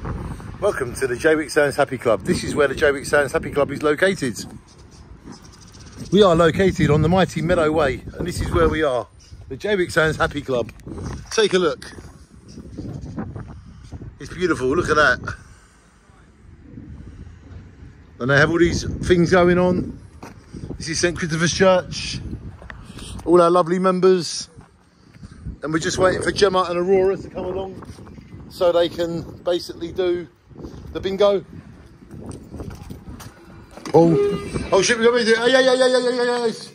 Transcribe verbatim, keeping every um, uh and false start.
Welcome to the Jaywick Sounds Happy Club. This is where the Jaywick Sounds Happy Club is located. We are located on the mighty Meadow Way, and this is where we are, the Jaywick Sounds Happy Club. Take a look. It's beautiful, look at that. And they have all these things going on. This is Saint Christopher's Church. All our lovely members. And we're just waiting for Gemma and Aurora to come along so they can basically do the bingo. Oh, oh shit, we got to do it. Yeah, yeah, yeah, yeah, yeah, yeah, yeah.